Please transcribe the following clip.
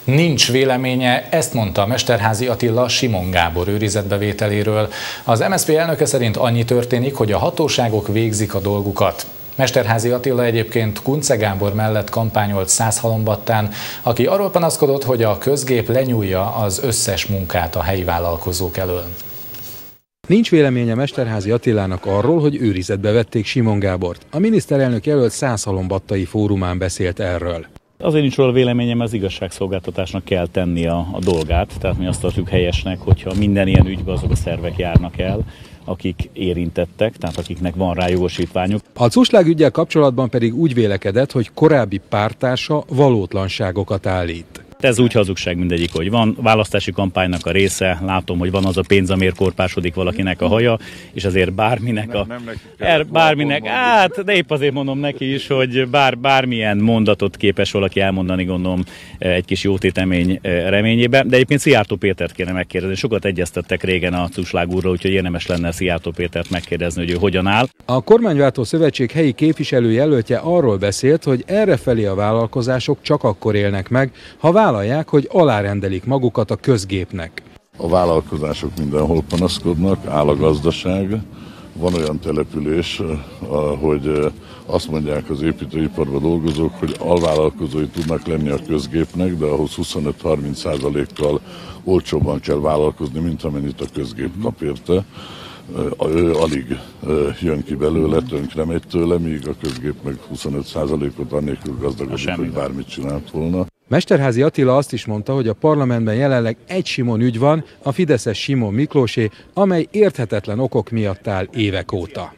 Nincs véleménye, ezt mondta Mesterházy Attila Simon Gábor őrizetbevételéről. Az MSZP elnöke szerint annyi történik, hogy a hatóságok végzik a dolgukat. Mesterházy Attila egyébként Kunce Gábor mellett kampányolt Szászhalombattán, aki arról panaszkodott, hogy a közgép lenyúlja az összes munkát a helyi vállalkozók elől. Nincs véleménye Mesterházy Attilának arról, hogy őrizetbe vették Simon Gábort. A miniszterelnök jelölt Szászhalombattai fórumán beszélt erről. Azért nincs róla véleményem, az igazságszolgáltatásnak kell tenni a dolgát, tehát mi azt tartjuk helyesnek, hogyha minden ilyen ügyben azok a szervek járnak el, akik érintettek, tehát akiknek van rá jogosítványuk. A Cuslág üggyel kapcsolatban pedig úgy vélekedett, hogy korábbi párttársa valótlanságokat állít. Ez úgy hazugság mindegyik, hogy van választási kampánynak a része, látom, hogy van az a pénz, amiért korpásodik valakinek a haja, és azért bárminek, hát de épp azért mondom neki is, hogy bármilyen mondatot képes valaki elmondani, gondolom egy kis jótétemény reményében, de egyébként Szijjártó Pétert kéne megkérdezni. Sokat egyeztettek régen a Cuslág úrról, úgyhogy érdemes lenne Szijjártó Pétert megkérdezni, hogy ő hogyan áll. A Kormányváltó Szövetség helyi képviselőjelöltje arról beszélt, hogy errefelé a vállalkozások csak akkor élnek meg, ha vállalják, hogy alárendelik magukat a közgépnek. A vállalkozások mindenhol panaszkodnak, áll a gazdaság. Van olyan település, hogy azt mondják az építőiparban dolgozók, hogy alvállalkozói tudnak lenni a közgépnek, de ahhoz 25-30%-kal olcsóbban kell vállalkozni, mint amennyit a közgép kap érte. Ő alig jön ki belőle, tönkre megy tőle, míg a közgép meg 25%-ot annélkül gazdagodik, hogy bármit csinált volna. Mesterházy Attila azt is mondta, hogy a parlamentben jelenleg egy Simon ügy van, a fideszes Simon Miklósé, amely érthetetlen okok miatt áll évek óta.